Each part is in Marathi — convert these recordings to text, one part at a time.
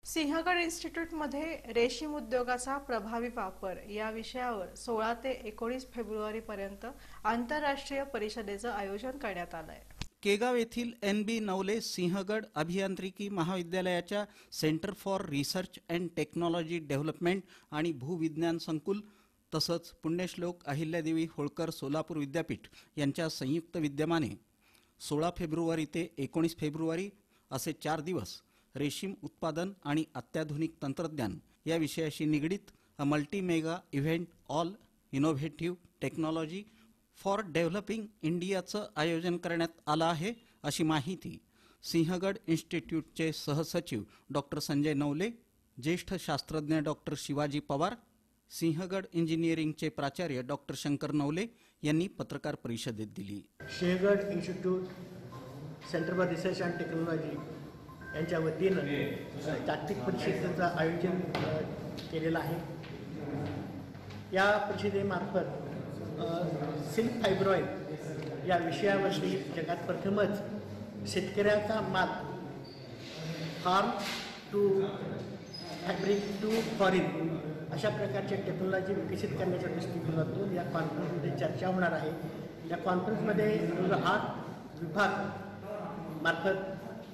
सिंहगड इन्स्टिट्यूटमध्ये रेशीम उद्योगाचा प्रभावी वापर या विषयावर 16 ते 19 फेब्रुवारी पर्यंत आंतरराष्ट्रीय परिषदेचं आयोजन करण्यात आलंय। केगाव येथील NB नवले सिंहगड अभियांत्रिकी महाविद्यालयाच्या centre for research and technology development आणि भूविज्ञान संकुल तसंच पुण्यश्लोक अहिल्यादेवी होळकर सोलापूर विद्यापीठ यांच्या संयुक्त विद्यमाने 16 फेब्रुवारी ते 19 फेब्रुवारी असे 4 दिवस रेशीम उत्पादन आणि अत्याधुनिक तंत्रज्ञान या विषयाशी निगडित multi mega event all innovative technology for developing इंडियाचं आयोजन करण्यात आलं आहे, अशी माहिती सिंहगड इन्स्टिट्यूटचे सहसचिव डॉक्टर संजय नवले, ज्येष्ठ शास्त्रज्ञ डॉक्टर शिवाजी पवार, सिंहगड इंजिनिअरिंगचे प्राचार्य डॉक्टर शंकर नवले यांनी पत्रकार परिषदेत दिली। Sinhgad institute centre for research and technology यांच्या वतीनं जागतिक परिषदेचं आयोजन केलेलं आहे। या परिषदेमार्फत सिल्क फायब्रॉइड या विषयावरती जगात प्रथमच शेतकऱ्याचा माल farm to fabric to foreign अशा प्रकारची टेक्नॉलॉजी विकसित करण्याच्या दृष्टिकोनातून या कॉन्फरन्समध्ये चर्चा होणार आहे। या कॉन्फरन्समध्ये 8 विभाग मार्फत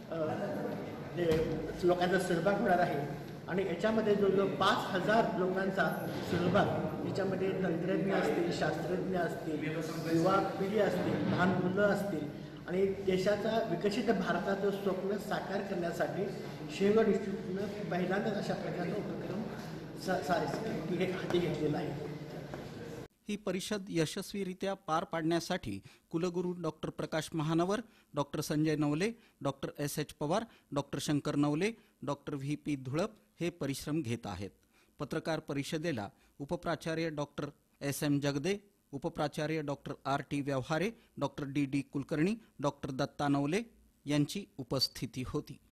लोकांचा सहभाग होणार आहे आणि याच्यामध्ये जवळजवळ 5000 लोकांचा सहभाग, याच्यामध्ये तंत्रज्ञ असतील, शास्त्रज्ञ असतील, युवा पिढी असतील, लहान मुलं असतील आणि देशाचा विकसित भारताचं स्वप्न साकार करण्यासाठी सिंहगड इन्स्टिट्यूटनं पहिल्यांदाच अशा प्रकारचा उपक्रम हाती घेतलेला आहे। ही परिषद यशस्वीरित्या पार पाडण्यासाठी कुलगुरू doctor Prakash Mahanwar, doctor Sanjay Navale, doctor SH Pawar, doctor Shankar Navale, doctor VP Dhulap हे परिश्रम घेत आहेत। पत्रकार परिषदेला उपप्राचार्य डॉक्टर SM जगदे, उपप्राचार्य doctor RT Vyavahare, doctor DD Kulkarni, doctor Datta Navale यांची उपस्थिती होती।